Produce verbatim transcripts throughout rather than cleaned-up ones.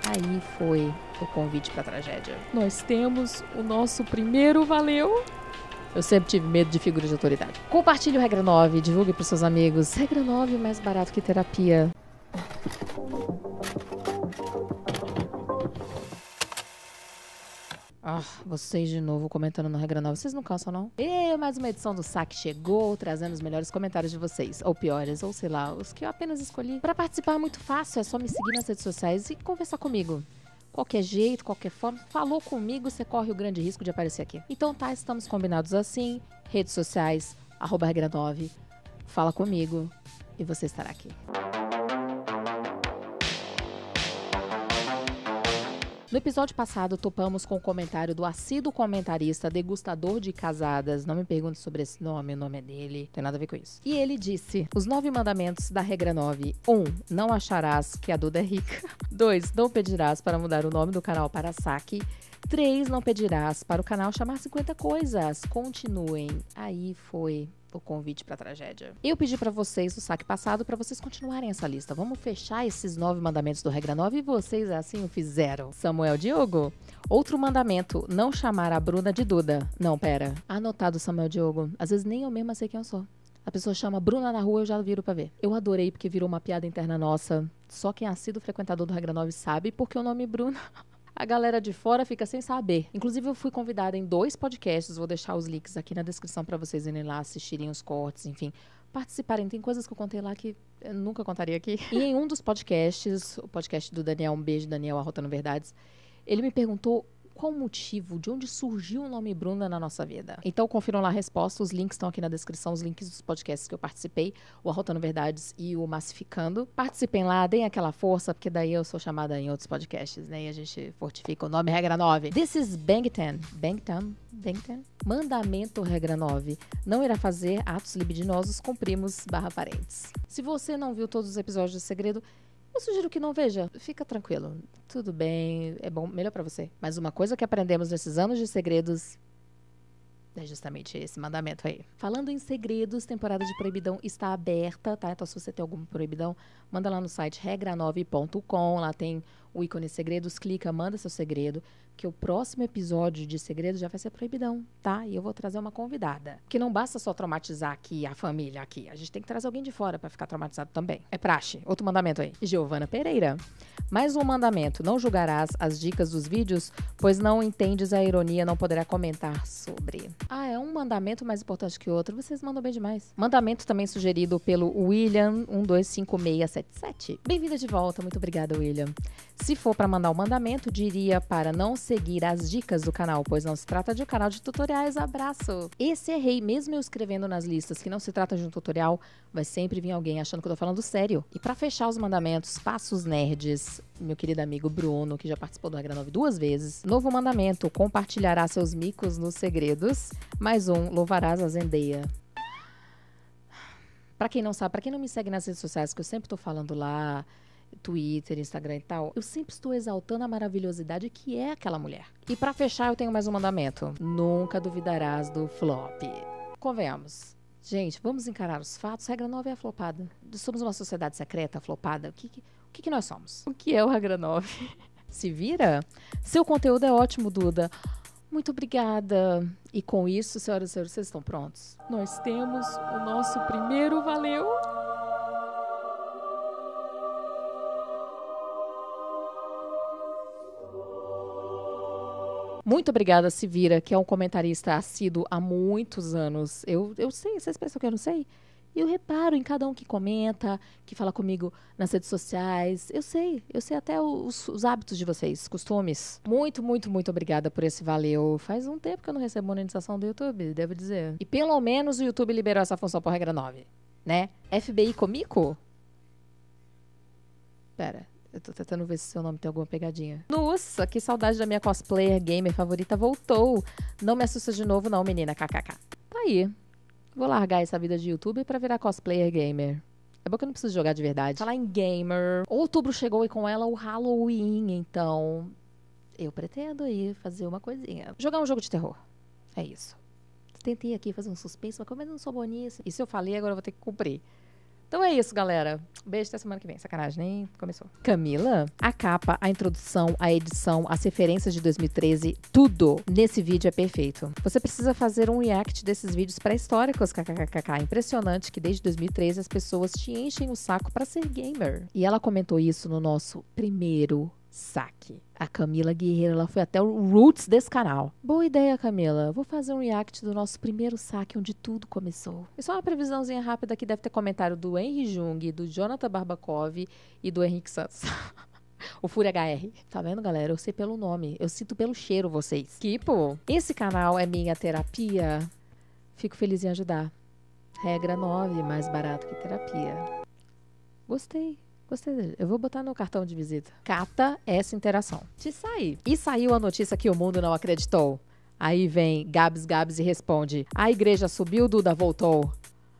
Aí foi o convite pra tragédia. Nós temos o nosso primeiro valeu. Eu sempre tive medo de figuras de autoridade. Compartilhe o Regra nove, divulgue pros seus amigos. Regra nove é mais barato que terapia. Ah, vocês de novo comentando no Regra nove. Vocês não cansam, não? E mais uma edição do Saque chegou, trazendo os melhores comentários de vocês. Ou piores, ou sei lá, os que eu apenas escolhi. Pra participar é muito fácil, é só me seguir nas redes sociais e conversar comigo. Qualquer jeito, qualquer forma, falou comigo, você corre o grande risco de aparecer aqui. Então tá, estamos combinados assim. Redes sociais, arroba Regra nove. Fala comigo e você estará aqui. No episódio passado, topamos com o comentário do assíduo comentarista degustador de casadas. Não me pergunte sobre esse nome, o nome é dele. Não tem nada a ver com isso. E ele disse: os nove mandamentos da regra nove. um. Não acharás que a Duda é rica. dois. Não pedirás para mudar o nome do canal para Saque. três. Não pedirás para o canal chamar cinquenta coisas. Continuem. Aí foi o convite para tragédia. Eu pedi para vocês no saque passado para vocês continuarem essa lista. Vamos fechar esses nove mandamentos do Regra nove e vocês assim o fizeram. Samuel Diogo. Outro mandamento, não chamar a Bruna de Duda. Não, pera. Anotado, Samuel Diogo. Às vezes nem eu mesma sei quem eu sou. A pessoa chama Bruna na rua, eu já viro pra ver. Eu adorei porque virou uma piada interna nossa. Só quem é assíduo frequentador do Regra nove sabe porque o nome Bruna... A galera de fora fica sem saber. Inclusive, eu fui convidada em dois podcasts. Vou deixar os links aqui na descrição para vocês irem lá, assistirem os cortes, enfim. Participarem. Tem coisas que eu contei lá que eu nunca contaria aqui. E em um dos podcasts, o podcast do Daniel, um beijo, Daniel, Arrotando Verdades, ele me perguntou qual o motivo, de onde surgiu o nome Bruna na nossa vida. Então, confiram lá a resposta. Os links estão aqui na descrição, os links dos podcasts que eu participei, o Arrotando Verdades e o Massificando. Participem lá, deem aquela força, porque daí eu sou chamada em outros podcasts, né? E a gente fortifica o nome Regra nove. This is Bangtan. Bangtan? Bangtan? Mandamento Regra nove. Não irá fazer atos libidinosos com primos barra parentes. Se você não viu todos os episódios de Segredo, eu sugiro que não veja. Fica tranquilo. Tudo bem. É bom, melhor pra você. Mas uma coisa que aprendemos nesses anos de segredos é justamente esse mandamento aí. Falando em segredos, temporada de proibidão está aberta, tá? Então, se você tem alguma proibidão, manda lá no site regra nove ponto com. Lá tem o ícone segredos. Clica, manda seu segredo. Que o próximo episódio de segredos já vai ser proibidão, tá? E eu vou trazer uma convidada. Que não basta só traumatizar aqui a família aqui. A gente tem que trazer alguém de fora pra ficar traumatizado também. É praxe. Outro mandamento aí. Giovana Pereira. Mais um mandamento. Não julgarás as dicas dos vídeos, pois não entendes a ironia, não poderá comentar sobre. Ah, é um mandamento mais importante que o outro. Vocês mandam bem demais. Mandamento também sugerido pelo William um dois cinco seis sete sete. Bem-vinda de volta. Muito obrigada, William. Se for para mandar o mandamento, diria para não seguir as dicas do canal, pois não se trata de um canal de tutoriais. Abraço! Esse errei, mesmo eu escrevendo nas listas que não se trata de um tutorial, vai sempre vir alguém achando que eu tô falando sério. E para fechar os mandamentos, passos nerds, meu querido amigo Bruno, que já participou do Regra nove duas vezes. Novo mandamento, compartilhará seus micos nos segredos. Mais um, louvarás a Zendeia. Pra quem não sabe, pra quem não me segue nas redes sociais, que eu sempre tô falando lá, Twitter, Instagram e tal, eu sempre estou exaltando a maravilhosidade que é aquela mulher. E pra fechar, eu tenho mais um mandamento. Nunca duvidarás do flop. Convenhamos. Gente, vamos encarar os fatos. Regra nove é a flopada. Somos uma sociedade secreta, flopada. O que, que, o que, que nós somos? O que é o Regra nove? Se vira? Seu conteúdo é ótimo, Duda. Muito obrigada. E com isso, senhoras e senhores, vocês estão prontos? Nós temos o nosso primeiro valeu. Muito obrigada, Sivira, que é um comentarista assíduo há muitos anos. Eu, eu sei, vocês pensam que eu não sei? Eu reparo em cada um que comenta, que fala comigo nas redes sociais. Eu sei, eu sei até os, os hábitos de vocês, costumes. Muito, muito, muito obrigada por esse valeu. Faz um tempo que eu não recebo monetização do YouTube, devo dizer. E pelo menos o YouTube liberou essa função por Regra nove, né? F B I comigo? Pera. Eu tô tentando ver se seu nome tem alguma pegadinha. Nossa, que saudade da minha cosplayer gamer favorita. Voltou. Não me assusta de novo não, menina. Kkk. Tá aí. Vou largar essa vida de youtuber pra virar cosplayer gamer. É bom que eu não preciso jogar de verdade. Falar em gamer. Outubro chegou e com ela o Halloween. Então, eu pretendo aí fazer uma coisinha. Jogar um jogo de terror. É isso. Tentei aqui fazer um suspense, mas como eu não sou boa nisso. E se eu falei, agora eu vou ter que cumprir. Então é isso, galera. Beijo até semana que vem. Sacanagem, nem começou. Camila, a capa, a introdução, a edição, as referências de dois mil e treze, tudo nesse vídeo é perfeito. Você precisa fazer um react desses vídeos pré-históricos, kkkk. Impressionante que desde dois mil e treze as pessoas te enchem o saco pra ser gamer. E ela comentou isso no nosso primeiro saque. A Camila Guerreiro, ela foi até o roots desse canal. Boa ideia, Camila. Vou fazer um react do nosso primeiro saque, onde tudo começou. E só uma previsãozinha rápida que deve ter comentário do Henry Jung, do Jonathan Barbakov e do Henrique Santos. O Fúria H R. Tá vendo, galera? Eu sei pelo nome. Eu sinto pelo cheiro vocês. Tipo, esse canal é minha terapia. Fico feliz em ajudar. Regra nove, mais barato que terapia. Gostei. Gostei dele. Eu vou botar no cartão de visita. Cata essa interação. Te sair. E saiu a notícia que o mundo não acreditou. Aí vem Gabs Gabs e responde: a igreja subiu, Duda voltou.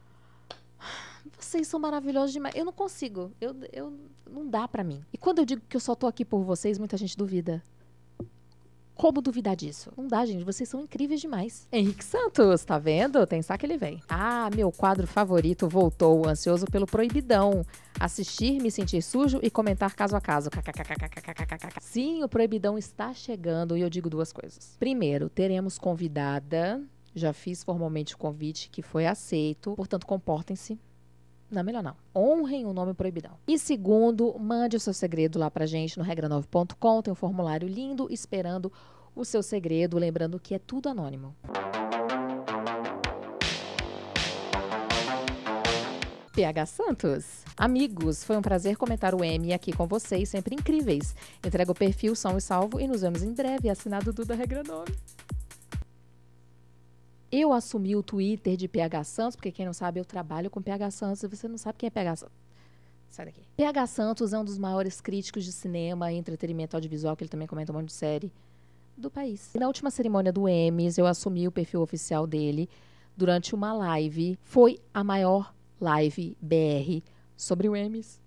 Vocês são maravilhosos demais. Eu não consigo. Eu, eu, não dá pra mim. E quando eu digo que eu só tô aqui por vocês, muita gente duvida. Como duvidar disso? Não dá, gente. Vocês são incríveis demais. Henrique Santos, tá vendo? Tem saque, ele vem. Ah, meu quadro favorito voltou. Ansioso pelo proibidão. Assistir, me sentir sujo e comentar caso a caso. Sim, o proibidão está chegando e eu digo duas coisas. Primeiro, teremos convidada. Já fiz formalmente o convite que foi aceito. Portanto, comportem-se. Não, melhor não. Honrem o nome proibidão. E segundo, mande o seu segredo lá pra gente no regra nove ponto com. Tem um formulário lindo esperando o seu segredo. Lembrando que é tudo anônimo. P H Santos. Amigos, foi um prazer comentar o M aqui com vocês. Sempre incríveis. Entrega o perfil, som e salvo. E nos vemos em breve. Assinado Duda Regra nove. Eu assumi o Twitter de P H Santos, porque quem não sabe, eu trabalho com P H Santos, e você não sabe quem é P H Santos. Sai daqui. P H Santos é um dos maiores críticos de cinema e entretenimento audiovisual, que ele também comenta um monte de série, do país. E na última cerimônia do Emmys, eu assumi o perfil oficial dele durante uma live. Foi a maior live B R sobre o Emmys.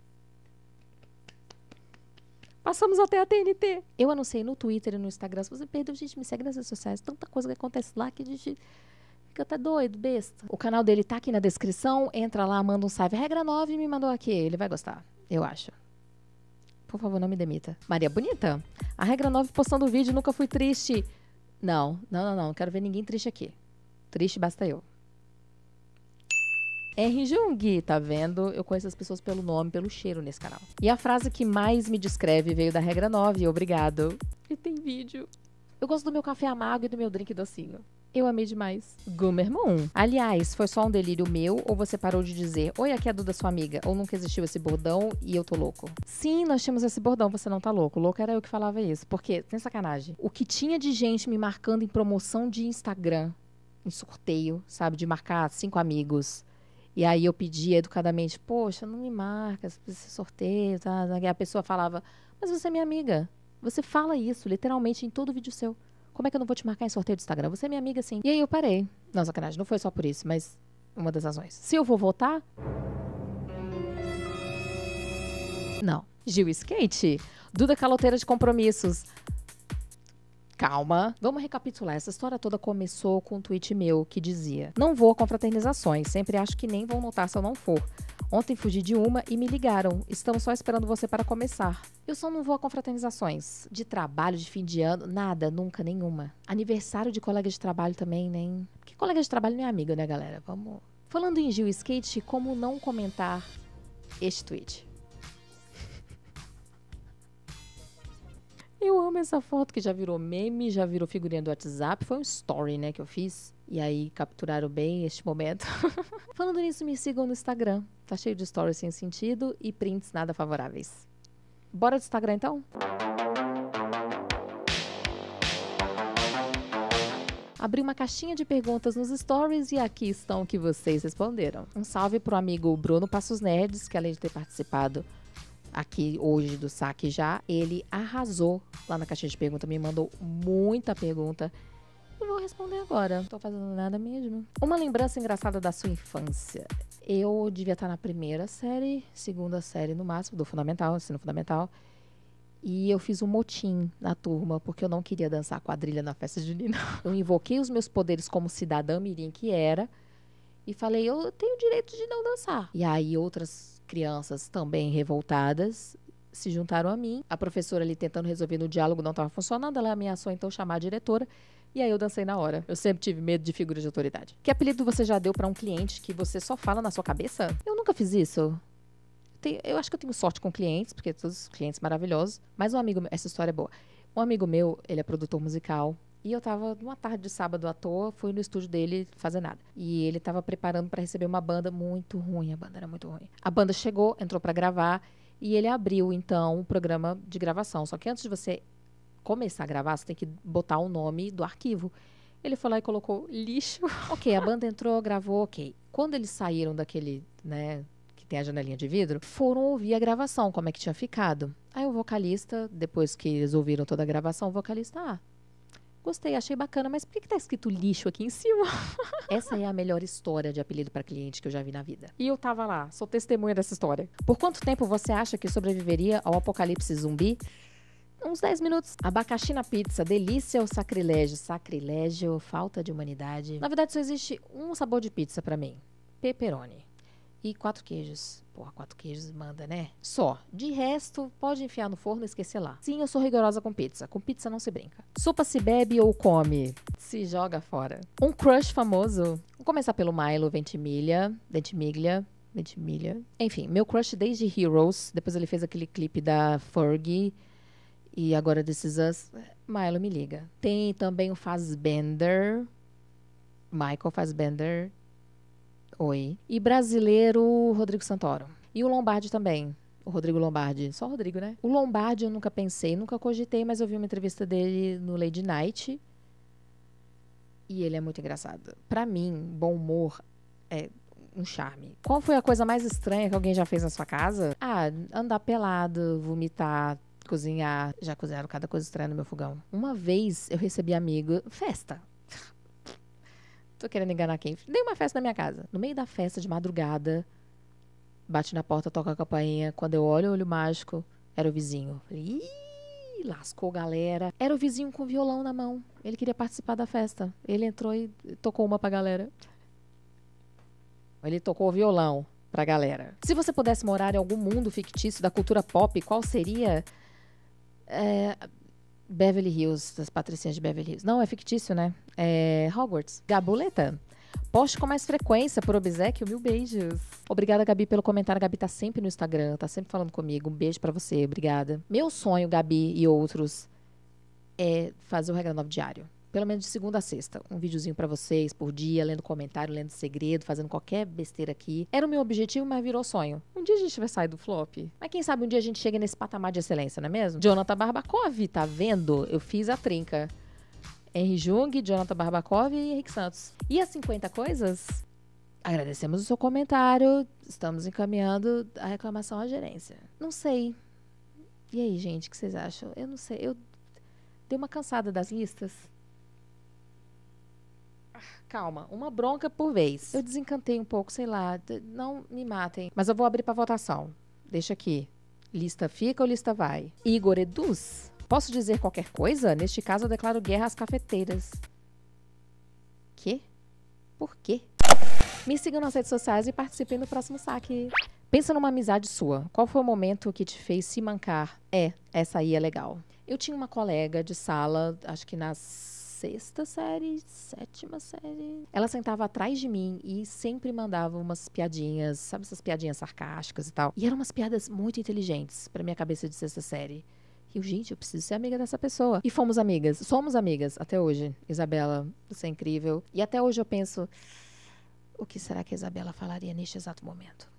Passamos até a T N T. Eu anunciei no Twitter e no Instagram. Se você perdeu, gente, me segue nas redes sociais. Tanta coisa que acontece lá que a gente fica até doido, besta. O canal dele tá aqui na descrição. Entra lá, manda um salve. Regra nove me mandou aqui. Ele vai gostar, eu acho. Por favor, não me demita. Maria Bonita. A Regra nove postando vídeo, nunca fui triste. Não, não, não, não. Não quero ver ninguém triste aqui. Triste basta eu. Henry Jung, tá vendo? Eu conheço as pessoas pelo nome, pelo cheiro nesse canal. E a frase que mais me descreve veio da Regra nove, obrigado. E tem vídeo. Eu gosto do meu café amargo e do meu drink docinho. Eu amei demais. Gumer Moon. Aliás, foi só um delírio meu ou você parou de dizer oi, aqui é a Duda, sua amiga? Ou nunca existiu esse bordão e eu tô louco? Sim, nós tínhamos esse bordão, você não tá louco. Louco era eu que falava isso. Porque, tem sacanagem. O que tinha de gente me marcando em promoção de Instagram, em sorteio, sabe? De marcar cinco amigos. E aí eu pedia educadamente, poxa, não me marca esse sorteio, tá? E a pessoa falava, mas você é minha amiga. Você fala isso, literalmente, em todo vídeo seu. Como é que eu não vou te marcar em sorteio do Instagram? Você é minha amiga, sim. E aí eu parei. Não, sacanagem, não foi só por isso, mas uma das razões. Se eu vou votar? Não. Gil Skate. Duda Caloteira de Compromissos. Calma. Vamos recapitular. Essa história toda começou com um tweet meu que dizia: não vou a confraternizações, sempre acho que nem vão notar se eu não for. Ontem fugi de uma e me ligaram. Estamos só esperando você para começar. Eu só não vou a confraternizações. De trabalho, de fim de ano, nada, nunca, nenhuma. Aniversário de colega de trabalho também, nem... Porque colega de trabalho não é amigo, né, galera? Vamos... Falando em Gil Skate, como não comentar este tweet? Eu amo essa foto que já virou meme, já virou figurinha do WhatsApp. Foi um story, né, que eu fiz. E aí capturaram bem este momento. Falando nisso, me sigam no Instagram. Tá cheio de stories sem sentido e prints nada favoráveis. Bora do Instagram, então? Abri uma caixinha de perguntas nos stories e aqui estão o que vocês responderam. Um salve pro amigo Bruno Passos Nerds, que além de ter participado aqui hoje do saque já, ele arrasou lá na caixinha de pergunta, me mandou muita pergunta. Eu vou responder agora, não tô fazendo nada mesmo. Uma lembrança engraçada da sua infância. Eu devia estar na primeira série, segunda série no máximo, do fundamental, ensino fundamental. E eu fiz um motim na turma, porque eu não queria dançar quadrilha na festa junina. Eu invoquei os meus poderes como cidadã mirim que era, E falei, eu tenho o direito de não dançar. E aí outras crianças também revoltadas se juntaram a mim. A professora ali tentando resolver no diálogo não estava funcionando. Ela ameaçou então chamar a diretora. E aí eu dancei na hora. Eu sempre tive medo de figuras de autoridade. Que apelido você já deu pra um cliente que você só fala na sua cabeça? Eu nunca fiz isso. Tenho, eu acho que eu tenho sorte com clientes, porque todos os clientes maravilhosos. Mas um amigo meu, essa história é boa. Um amigo meu, ele é produtor musical. E eu tava numa tarde de sábado à toa, fui no estúdio dele fazer nada. E ele tava preparando pra receber uma banda muito ruim. A banda era muito ruim. A banda chegou, entrou pra gravar. E ele abriu, então, o programa de gravação. Só que antes de você começar a gravar, você tem que botar o nome do arquivo. Ele foi lá e colocou lixo. Ok, a banda entrou, gravou, ok. Quando eles saíram daquele, né, que tem a janelinha de vidro, foram ouvir a gravação, como é que tinha ficado. Aí o vocalista, depois que eles ouviram toda a gravação, o vocalista, ah, gostei, achei bacana, mas por que que tá escrito lixo aqui em cima? Essa é a melhor história de apelido para cliente que eu já vi na vida. E eu tava lá, sou testemunha dessa história. Por quanto tempo você acha que sobreviveria ao apocalipse zumbi? Uns dez minutos. Abacaxi na pizza, delícia ou sacrilégio? Sacrilégio, falta de humanidade. Na verdade, só existe um sabor de pizza pra mim. Pepperoni. E quatro queijos. Porra, quatro queijos manda, né? Só. De resto, pode enfiar no forno e esquecer lá. Sim, eu sou rigorosa com pizza. Com pizza não se brinca. Sopa se bebe ou come? Se joga fora. Um crush famoso? Vou começar pelo Milo Ventimiglia. Ventimiglia. Ventimiglia. Enfim, meu crush desde Heroes. Depois ele fez aquele clipe da Fergie. E agora This Is Us, Milo me liga. Tem também o Fassbender. Michael Fassbender. Oi. E brasileiro, Rodrigo Santoro. E o Lombardi também. O Rodrigo Lombardi. Só o Rodrigo, né? O Lombardi eu nunca pensei, nunca cogitei, mas eu vi uma entrevista dele no Lady Night. E ele é muito engraçado. Pra mim, bom humor é um charme. Qual foi a coisa mais estranha que alguém já fez na sua casa? Ah, andar pelado, vomitar, cozinhar. Já cozinharam cada coisa estranha no meu fogão. Uma vez eu recebi amigo... Festa. Tô querendo enganar quem? Dei uma festa na minha casa. No meio da festa, de madrugada, bate na porta, toca a campainha. Quando eu olho o olho mágico, era o vizinho. Falei, ih, lascou galera. Era o vizinho com violão na mão. Ele queria participar da festa. Ele entrou e tocou uma pra galera. Ele tocou o violão pra galera. Se você pudesse morar em algum mundo fictício da cultura pop, qual seria... É, Beverly Hills, das patricinhas de Beverly Hills. Não, é fictício, né? É Hogwarts. Gabuleta. Poste com mais frequência por obséquio. Mil beijos. Obrigada, Gabi, pelo comentário. A Gabi tá sempre no Instagram, tá sempre falando comigo. Um beijo pra você, obrigada. Meu sonho, Gabi e outros, é fazer o Regra nove diário. Pelo menos de segunda a sexta. Um videozinho pra vocês por dia, lendo comentário, lendo segredo, fazendo qualquer besteira aqui. Era o meu objetivo, mas virou sonho. Um dia a gente vai sair do flop. Mas quem sabe um dia a gente chega nesse patamar de excelência, não é mesmo? Jonathan Barbakov, tá vendo? Eu fiz a trinca. Henry Jung, Jonathan Barbakov e Henrique Santos. E as cinquenta coisas? Agradecemos o seu comentário. Estamos encaminhando a reclamação à gerência. Não sei. E aí, gente, o que vocês acham? Eu não sei. Eu dei uma cansada das listas. Calma, uma bronca por vez. Eu desencantei um pouco, sei lá, não me matem. Mas eu vou abrir para votação. Deixa aqui. Lista fica ou lista vai? Igor Eduz? Posso dizer qualquer coisa? Neste caso, eu declaro guerra às cafeteiras. Quê? Por quê? Me sigam nas redes sociais e participem do próximo saque. Pensa numa amizade sua. Qual foi o momento que te fez se mancar? É, essa aí é legal. Eu tinha uma colega de sala, acho que nas sexta série, sétima série. Ela sentava atrás de mim e sempre mandava umas piadinhas, sabe essas piadinhas sarcásticas e tal. E eram umas piadas muito inteligentes pra minha cabeça de sexta série. E eu, gente, eu preciso ser amiga dessa pessoa. E fomos amigas, somos amigas até hoje. Isabela, você é incrível. E até hoje eu penso, o que será que a Isabela falaria neste exato momento?